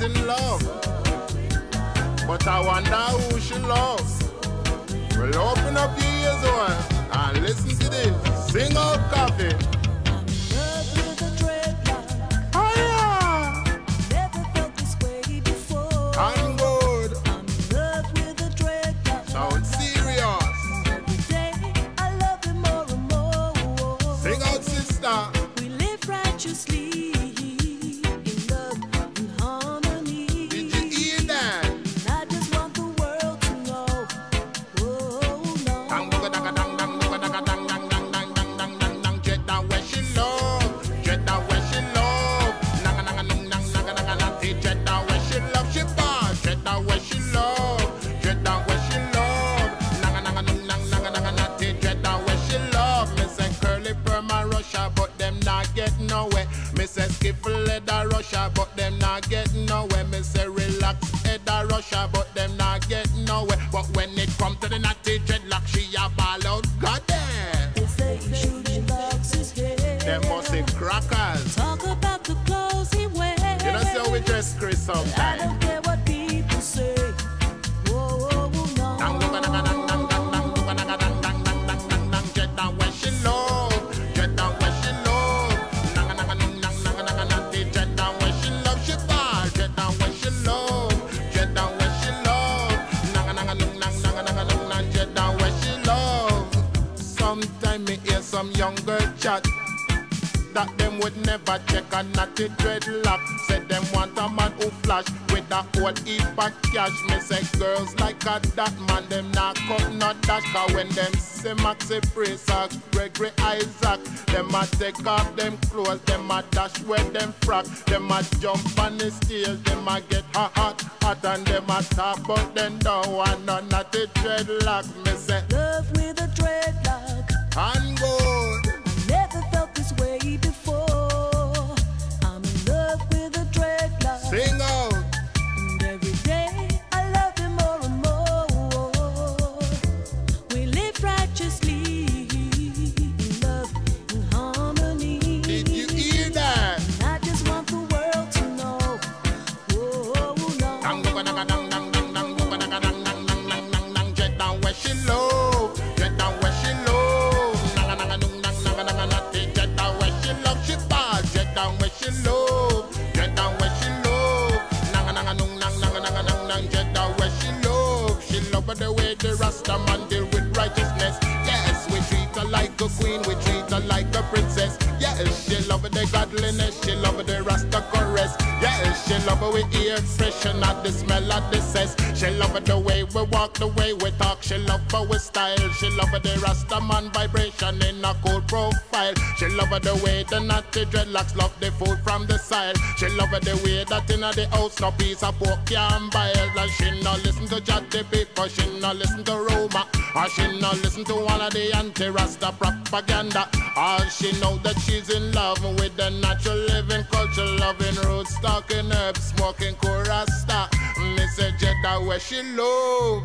in love. But I wonder who she loves. Well, open up your ears, one, and listen to this. Sing out coffee. I'm good. I'm in love with a dreadlock. Sound serious. Every day I love him more and more. Sing out, sister. We live righteously in love and harmony. Did you hear that? And I just want the world to know. Oh no. Dang dang dang dang dang dang dang dang dang dang dang dang dang dang. Jet down where she love. Jet down where she love. Nang nang nang nang nang nang nang. Jet down where she love. She bad. Jet down where she love. Jet down where she love. Nang nang nang nang nang nang nang. Jet down where she love. Me say curly perma Russia, but them not get nowhere. Me say skiffle leather Russia, but them not get nowhere. Me say relax header Russia, but them not get nowhere. But when it come to the natty dreadlock, she a ball out. Goddamn. They say he shoots locks his head. Them must be crackers. Talk about the clothes he wears. You know see how we dress Chris I sometimes. don't care what people say. Oh, oh, oh no. Dang dang dang dang dang dang dang dang dang dang dang dang dang dang. Jet down where she love. Jet down where she love. Nang nang nang nang nang nang nang. Jet down where she love. She bad. Jet down where she love. Jet down where she love. Nang nang nang nang nang nang nang nang. Jet down where she love. Sometime me hear some young girl chat that them would never check a natty dreadlock. Said them want a man who flash with a whole heap of cash. Me say girls like a that man, them not cut not dash. Cause when them see Maxi Priest or Gregory Isaac, them a take off them clothes, them a dash with them frock. Them a jump on the stage, them a get hot, and them a talk about them don't want no natty dreadlock. Me say Love with a dreadlock. and good. I never felt this way before. I'm in love with a dreadlock. Sing out. And every day I love him more and more. We live righteously in love and harmony. Did you hear that? And I just want the world to know. Oh no. Dang dang dang dang dang dang dang dang dang dang dang dang dang dang. Jet down where she love. Jet down where she love. Nang nang nang nang nang nang nang. Jet down where she love. She bad. Jet down where she love. Jet down where she love. Nang nang nang nang nang nang nang nang. Jet down where she love. She love the way the Rasta man deal with righteousness. Yes, we treat her like a queen. We treat her like a princess. Yes, she love the godliness. She love the Rasta caress. Yes, she love we ear expression of the smell of the cess. She love the way we walk, the way we talk. She love our style. She love the Rasta man vibration in a cool profile. She love the way the natty dreadlocks love the food from the side. She love the way that in the house no piece of pork can buy. And she no listen to Jatty people. She no listen to Roma. Or she no listen to all of the anti-Rasta propaganda. All she know that she's in love with the natural living culture, loving roots, talking herbs, smoking cool Rasta. Me say Jeddah where she love.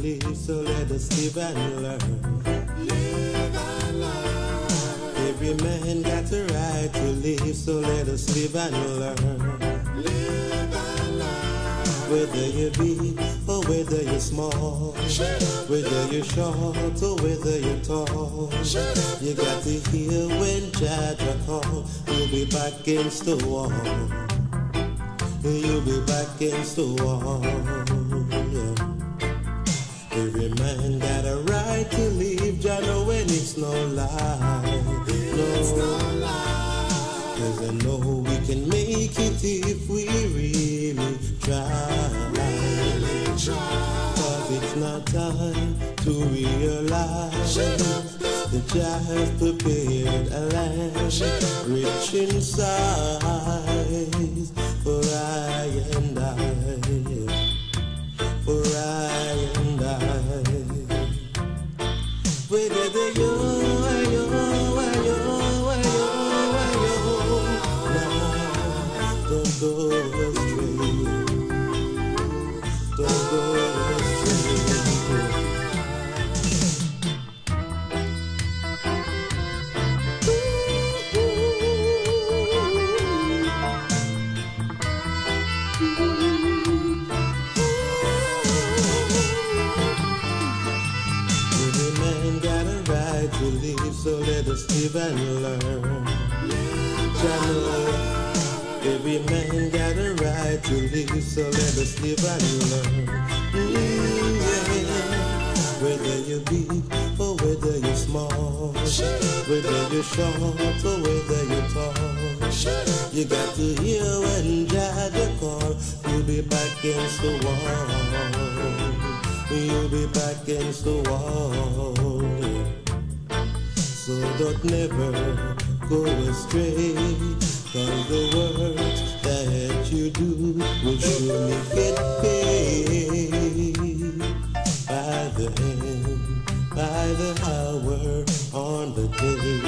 live, so let us live and learn. Live and learn. Every man got a right to live, so let us live and learn. Live and learn. Whether you're big or whether you're small, whether you're short or whether you're tall, you got to hear when Jaja call. You'll be back against the wall. You'll be back against the wall. Yeah. Every man got a right to live, Jah know when it's no lie. No lie. 'Cause I know we can make it if we really try. Cause it's not time to realize that Jah has prepared a land rich in size for I and I, for I and I. Whether don't go astray. Don't go astray. Every man got a right to live, so let us live and learn. Every man got a right to live, so let us live and learn. Yeah. Whether you're big or whether you're small, whether you're short or whether you're tall, you got to hear when Jaja call. You'll be back against the wall. You'll be back against the wall. So don't never go astray. 'Cause the work that you do will surely get paid by the end, by the hour, on the day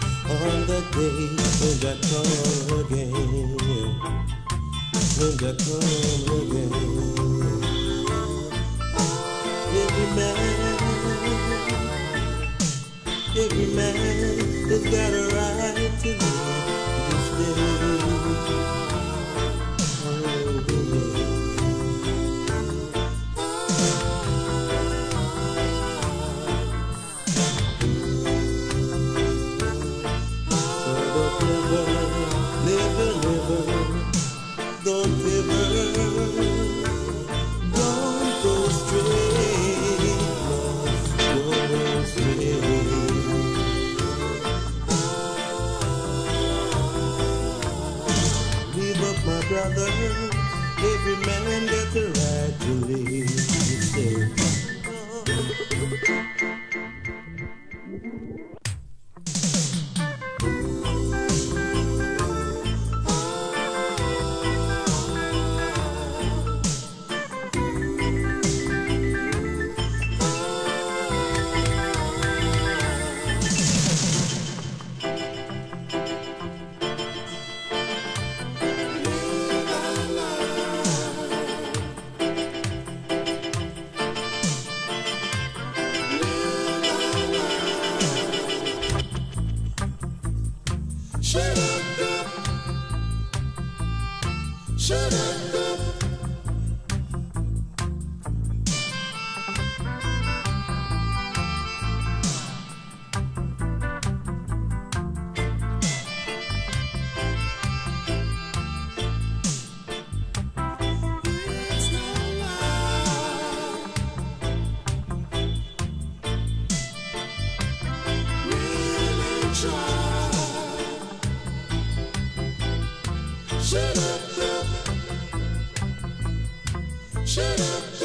when Jah come again, when Jah come again. Every man has got a right to live. Brother, every man got the right to live. Shut up. It's no lie. Really try. Shut up. Shut up.